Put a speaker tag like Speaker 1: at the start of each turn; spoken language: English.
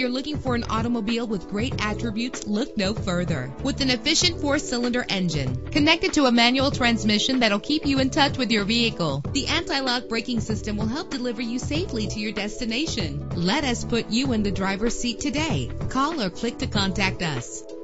Speaker 1: you're looking for an automobile with great attributes, look no further. With an efficient 4-cylinder engine connected to a manual transmission that'll keep you in touch with your vehicle, the anti-lock braking system will help deliver you safely to your destination. Let us put you in the driver's seat today. Call or click to contact us.